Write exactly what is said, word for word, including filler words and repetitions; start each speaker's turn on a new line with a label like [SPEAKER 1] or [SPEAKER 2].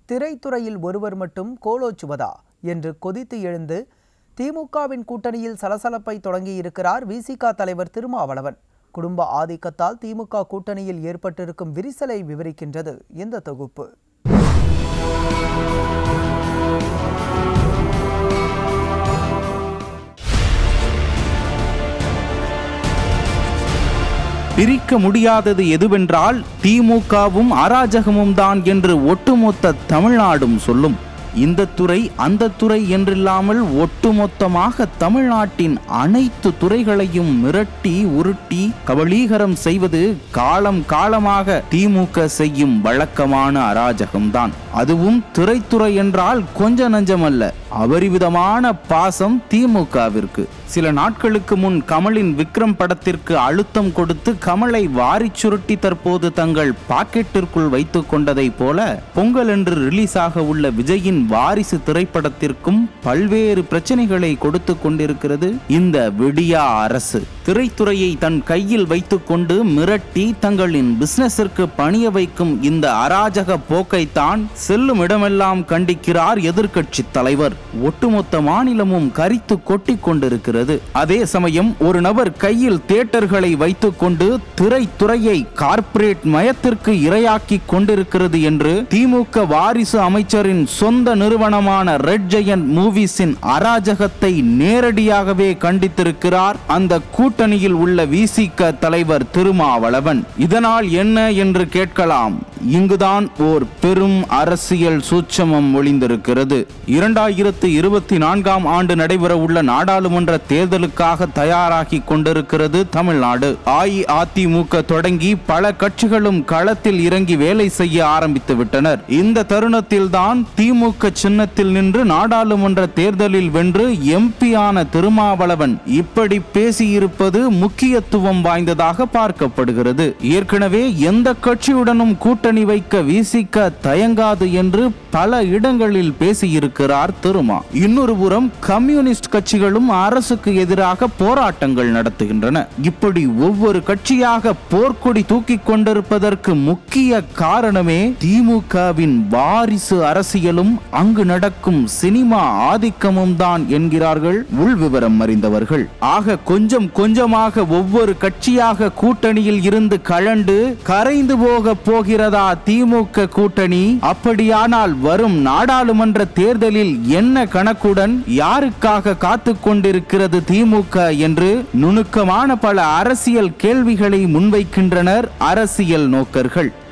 [SPEAKER 1] திரைத்துறையில் ஒருவர் மட்டும் கோலோச்சுவதா என்று கொதித்து எழுந்து திமுகவின் கூட்டணியில் சலசலப்பை தொடங்கியிருக்கிறார் விசிக தலைவர் திருமாவளவன். குடும்ப ஆதிக்கத்தால் திமுக கூட்டணியில் ஏற்பட்டிருக்கும் விரிசலை விவரிக்கின்றது இந்த தொகுப்பு.
[SPEAKER 2] பிரிக்க முடியாதது எதுவென்றால் திமுகவும் அராஜகமும் தான் என்று ஒட்டுமொத்த தமிழ்நாடும் சொல்லும். இந்த துறை அந்த துறை என்றில்லாமல் ஒட்டுமொத்தமாக தமிழ்நாட்டின் அனைத்து துறைகளையும் மிரட்டி உருட்டி கபளீகரம் செய்வது காலம் காலமாக திமுக செய்யும் வழக்கமான அராஜகம்தான். அதுவும் திரைத்துறை என்றால் கொஞ்ச நஞ்சமல்ல, அபரிவிதமான பாசம் திமுகவிற்கு. சில நாட்களுக்கு முன் கமலின் விக்ரம் படத்திற்கு அழுத்தம் கொடுத்து கமலை வாரி சுருட்டி தற்போது தங்கள் பாக்கெட்டிற்குள் வைத்துக் கொண்டதை போல பொங்கல் என்று ரிலீஸ் ஆக உள்ள விஜயின் வாரிசு திரைப்படத்திற்கும் பல்வேறு பிரச்சனைகளை கொடுத்து கொண்டிருக்கிறது இந்த விடியா அரசு. திரைத்துறையை தன் கையில் வைத்துக் கொண்டு மிரட்டி தங்களின் பிசினஸிற்கு பணிய வைக்கும் இந்த அராஜக போக்கைத்தான் செல்லும் இடமெல்லாம் கண்டிக்கிறார் எதிர்க்கட்சி தலைவர். ஒட்டுமொத்த மாநிலமும் கரித்து கொட்டி கொண்டிருக்கிறது. அதே சமயம் ஒரு நபர் கையில் தியேட்டர்களை வைத்துக் கொண்டு திரைத்துறையை கார்ப்பரேட் மயத்திற்கு இரையாக்கி கொண்டிருக்கிறது என்று திமுக வாரிசு அமைச்சரின் சொந்த நிறுவனமான ரெட் ஜெயண்ட் மூவிஸின் அராஜகத்தை நேரடியாகவே கண்டித்திருக்கிறார் அந்த கூட்டணியில் உள்ள விசிக தலைவர் திருமாவளவன். இதனால் என்ன என்று கேட்கலாம். இங்குதான் ஓர் பெரும் அரசியல் சூட்சமம் ஒளிந்திருக்கிறது. இரண்டாயிரத்து இருபத்தி நான்காம் ஆண்டு நடைபெற உள்ள நாடாளுமன்ற தேர்தலுக்காக தயாராகி கொண்டிருக்கிறது தமிழ்நாடு. அஇஅதிமுக தொடங்கி பல கட்சிகளும் களத்தில் இறங்கி வேலை செய்ய ஆரம்பித்து விட்டனர். இந்த தருணத்தில் தான் திமுக சின்னத்தில் நின்று நாடாளுமன்ற தேர்தலில் வென்று எம்பி ஆன திருமாவளவன் இப்படி பேசியிருப்பது முக்கியத்துவம் வாய்ந்ததாக பார்க்கப்படுகிறது. ஏற்கனவே எந்த கட்சியுடனும் கூட்டணி வைக்க விசிக தயங்காது என்று பல இடங்களில் பேசியிருக்கிறார் திருமா. இன்னொரு புறம் கம்யூனிஸ்ட் கட்சிகளும் அரசுக்கு எதிராக போராட்டங்கள் நடத்துகின்றன. இப்படி ஒவ்வொரு கட்சியாக போர்க்கொடி தூக்கி கொண்டிருப்பதற்கு முக்கிய காரணமே திமுகவின் வாரிசு அரசியலும் அங்கு நடக்கும் சினிமா ஆதிக்கமும் தான் என்கிறார்கள் உள்விவரம் அறிந்தவர்கள். ஆக கொஞ்சம் கொஞ்சமாக ஒவ்வொரு கட்சியாக கூட்டணியில் இருந்து கழண்டு கரைந்து போக போகிறதா திமுக கூட்டணி? அப்படியானால் வரும் நாடாளுமன்ற தேர்தலில் என்ன கணக்குடன் யாருக்காக காத்து கொண்டிருக்கிறது திமுக என்று நுணுக்கமான பல அரசியல் கேள்விகளை முன்வைக்கின்றனர் அரசியல் நோக்கர்கள்.